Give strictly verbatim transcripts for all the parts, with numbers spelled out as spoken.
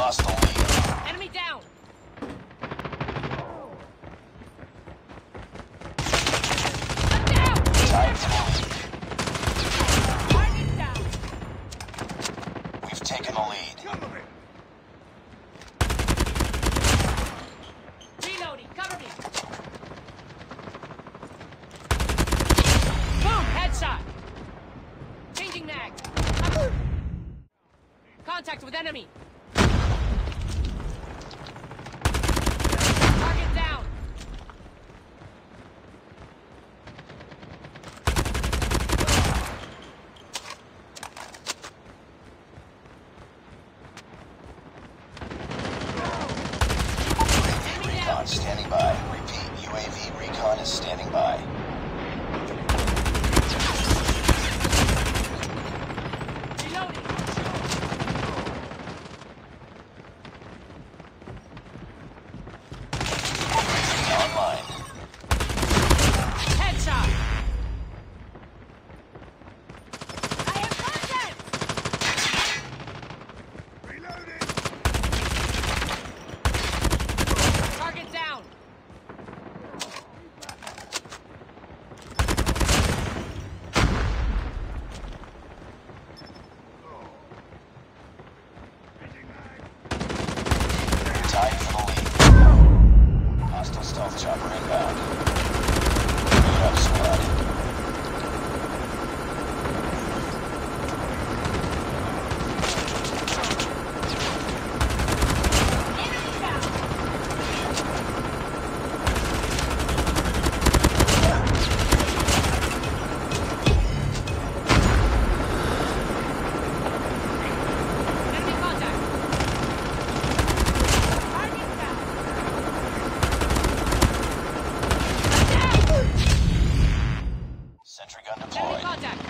hostile lead. Enemy down! I'm down! Tied for the lead. Target down! We've taken the lead. Reloading, cover me! Boom! Headshot! Changing mag! Contact with enemy! Target down! Enemy Recon down! standing by. Repeat, U A V recon is standing by. Reloading! Online. Headshot! I have contact! Target down! Tied for the lead. Hostile stealth chopper inbound. Get up, squad. Enemy down! Enemy contact! Target down! I'm down! Sentry gun Enemy deployed. contact!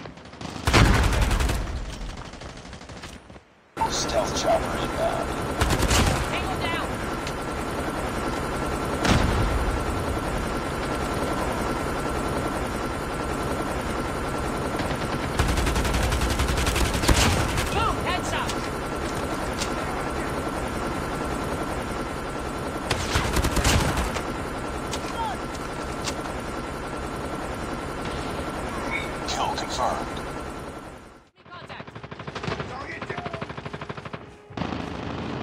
Stealth chopper inbound. Tango down! Boom! Headshot! Kill confirmed. Enemy contact!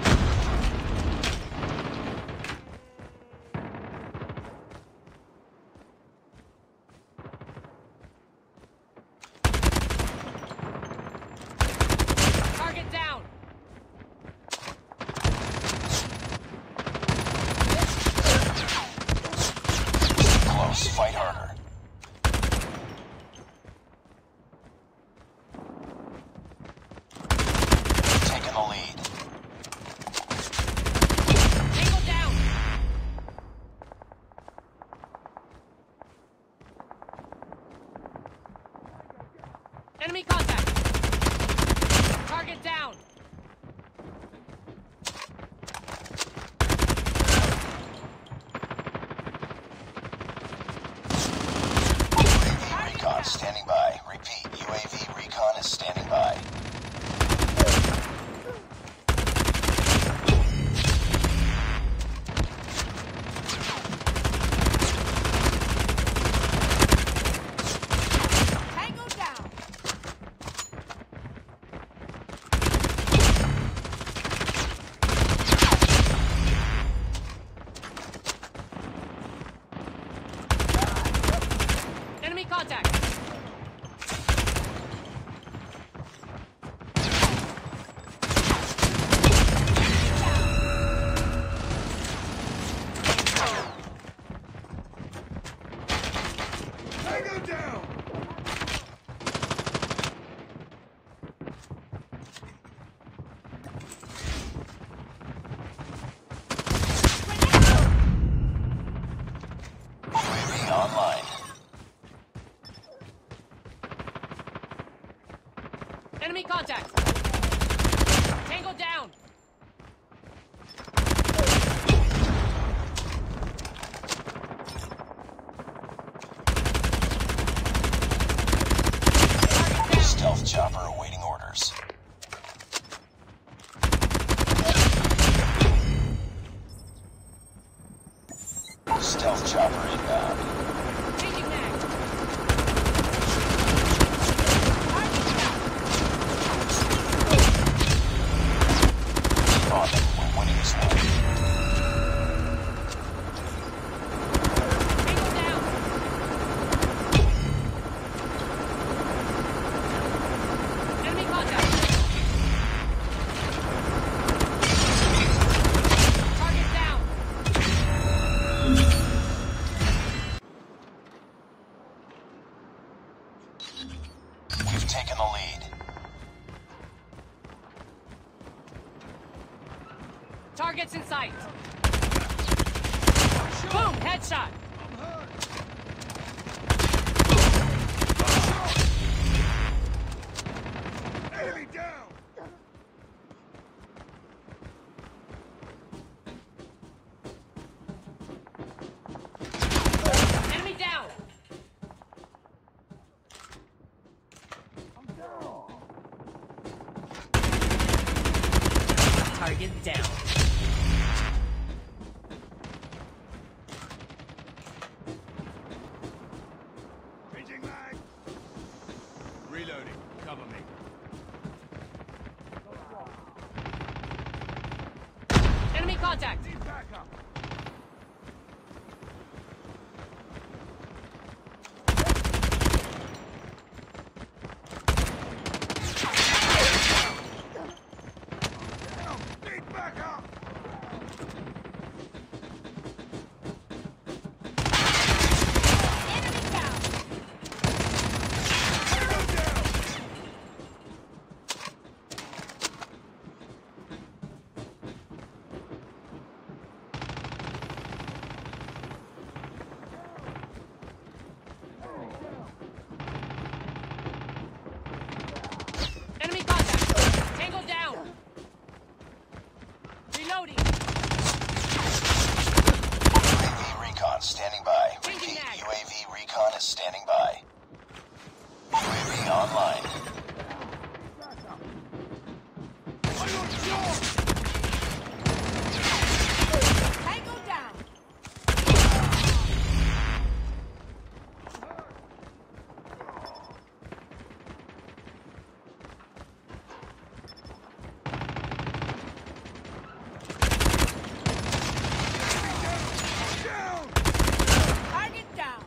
Target's in sight. Boom! Headshot. Enemy down! Enemy down. Target down. Changing mag! Reloading. Cover me. Enemy contact. Need backup! Down! Need backup! Enemy down. Go down! Enemy contact. Tango down. Reloading. U A V recon standing by. Changing Repeat, mag. U A V recon is standing by. U A V online. I'm on shore! Tango down. Down! Target down.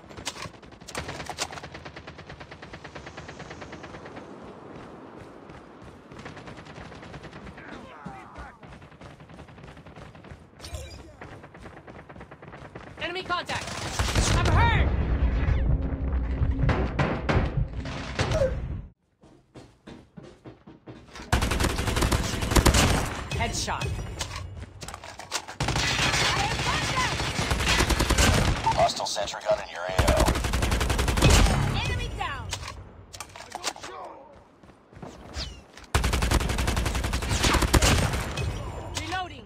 Enemy contact. I'm hurt. Headshot. I have contact. Hostile sentry gun in your A O. Enemy down. I'm on shore! Reloading.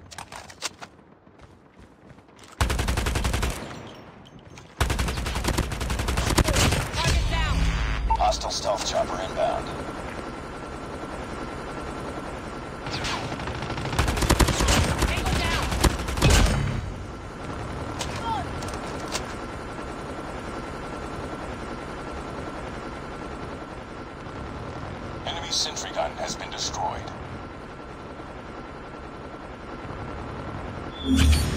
Target down. Hostile stealth chopper inbound. Tango down. Enemy sentry gun has been destroyed.